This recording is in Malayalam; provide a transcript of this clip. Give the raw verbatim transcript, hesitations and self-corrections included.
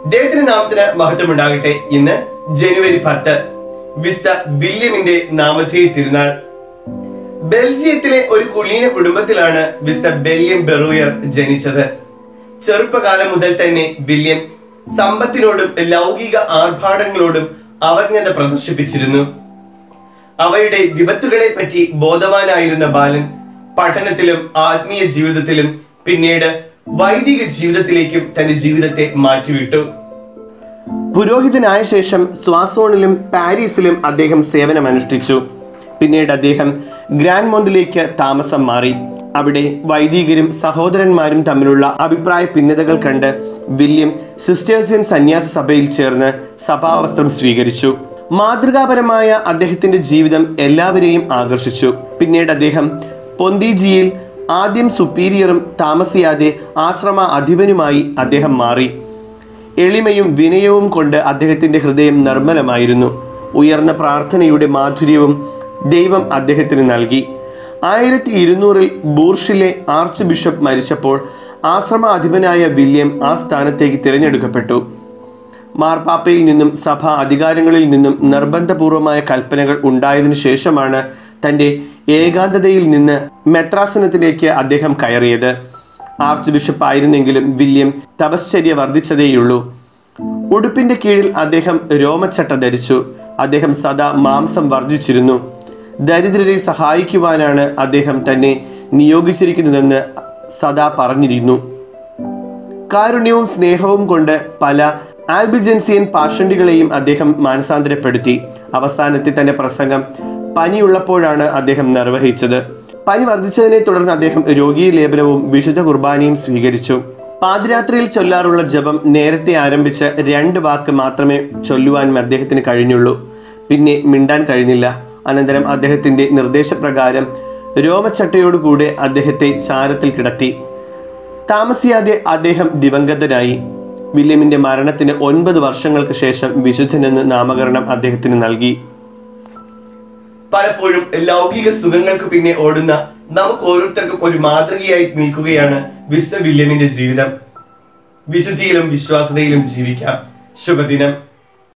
ദൈവത്തിന്റെ നാമത്തിന് മഹത്വം ഉണ്ടാകട്ടെ. ഇന്ന് ജനുവരി പത്ത് വിശുദ്ധ വില്യമിന്റെ നാമധേയ തിരുനാൾ. ബെൽജിയത്തിലെ ഒരു കുലീന കുടുംബത്തിലാണ് വിശുദ്ധ വില്യം ബെറൂയർ ജനിച്ചത്. ചെറുപ്പകാലം മുതൽ തന്നെ വില്യം സമ്പത്തിനോടും ലൗകിക ആർഭാടങ്ങളോടും അവജ്ഞത പ്രദർശിപ്പിച്ചിരുന്നു. അവയുടെ വിപത്തുകളെ പറ്റി ബോധവാനായിരുന്ന ബാലൻ പഠനത്തിലും ആത്മീയ ജീവിതത്തിലും പിന്നീട് വൈദിക ജീവിതത്തിലേക്കും തന്റെ ജീവിതത്തെ മാറ്റിവിട്ടു. പുരോഹിതനായ ശേഷം സ്വാസോണിലും പാരീസിലും അദ്ദേഹം സേവനമനുഷ്ഠിച്ചു. പിന്നീട് അദ്ദേഹം ഗ്രാൻഡ് മോണ്ടിലേക്ക് താമസം മാറി. അവിടെ വൈദികരും സഹോദരന്മാരും തമ്മിലുള്ള അഭിപ്രായ ഭിന്നതകൾ കണ്ട് വില്യം സിസ്റ്റേഴ്സിയൻ സന്യാസ സഭയിൽ ചേർന്ന് സഭാവസ്ത്രം സ്വീകരിച്ചു. മാതൃകാപരമായ അദ്ദേഹത്തിന്റെ ജീവിതം എല്ലാവരെയും ആകർഷിച്ചു. പിന്നീട് അദ്ദേഹം പൊന്തിജിയിൽ ആദ്യം സുപ്പീരിയറും താമസിയാതെ ആശ്രമ അധിപനുമായി അദ്ദേഹം മാറി. എളിമയും വിനയവും കൊണ്ട് അദ്ദേഹത്തിന്റെ ഹൃദയം നിർമ്മലമായിരുന്നു. ഉയർന്ന പ്രാർത്ഥനയുടെ മാധുര്യവും ദൈവം അദ്ദേഹത്തിന് നൽകി. ആയിരത്തി ഇരുന്നൂറിൽ ബൂർഷിലെ ആർച്ച് ബിഷപ്പ് മരിച്ചപ്പോൾ ആശ്രമ അധിപനായ വില്യം ആ സ്ഥാനത്തേക്ക് തിരഞ്ഞെടുക്കപ്പെട്ടു. മാർപ്പാപ്പയിൽ നിന്നും സഭാ അധികാരങ്ങളിൽ നിന്നും നിർബന്ധപൂർവമായ കൽപ്പനകൾ ഉണ്ടായതിനു ശേഷമാണ് തന്റെ ഏകാന്തതയിൽ നിന്ന് മെത്രാസനത്തിലേക്ക് അദ്ദേഹം കയറിയത്. ആർച്ച് ബിഷപ്പ് ആയിരുന്നെങ്കിലും വില്യം തപശ്ചര്യ വർദ്ധിച്ചതേയുള്ളൂ. ഉടുപ്പിന്റെ കീഴിൽ അദ്ദേഹം രോമച്ചട്ട ധരിച്ചു. അദ്ദേഹം സദാ മാംസം വർജിച്ചിരുന്നു. ദരിദ്രരെ സഹായിക്കുവാനാണ് അദ്ദേഹം തന്നെ നിയോഗിച്ചിരിക്കുന്നതെന്ന് സദാ പറഞ്ഞിരുന്നു. കാരുണ്യവും സ്നേഹവും കൊണ്ട് പല ആൽബിജൻസിയൻ പാഷണ്ടികളെയും അദ്ദേഹം മാനസാന്തരപ്പെടുത്തി. അവസാനത്തെ തന്റെ പ്രസംഗം പനിയുള്ളപ്പോഴാണ് അദ്ദേഹം നിർവഹിച്ചത്. പനി വർദ്ധിച്ചതിനെ തുടർന്ന് അദ്ദേഹം രോഗീ ലേപനവും വിശുദ്ധ കുർബാനയും സ്വീകരിച്ചു. പാതിരാത്രിയിൽ ചൊല്ലാറുള്ള ജപം നേരത്തെ ആരംഭിച്ച് രണ്ട് വാക്ക് മാത്രമേ ചൊല്ലുവാനും അദ്ദേഹത്തിന് കഴിഞ്ഞുള്ളൂ. പിന്നെ മിണ്ടാൻ കഴിഞ്ഞില്ല. അനന്തരം അദ്ദേഹത്തിന്റെ നിർദ്ദേശപ്രകാരം രോമച്ചട്ടയോടുകൂടെ അദ്ദേഹത്തെ ചാരത്തിൽ കിടത്തി. താമസിയാതെ അദ്ദേഹം ദിവംഗതനായി. വില്യമിന്റെ മരണത്തിന് ഒൻപത് വർഷങ്ങൾക്ക് ശേഷം വിശുദ്ധനെന്ന് നാമകരണം അദ്ദേഹത്തിന് നൽകി. പലപ്പോഴും ലൗകിക സുഖങ്ങൾക്ക് പിന്നെ ഓടുന്ന നമുക്ക് ഓരോരുത്തർക്കും ഒരു മാതൃകയായി നിൽക്കുകയാണ് വിശുദ്ധ വില്യമിന്റെ ജീവിതം. വിശുദ്ധിയിലും വിശ്വാസതയിലും ജീവിക്കാം. ശുഭദിനം.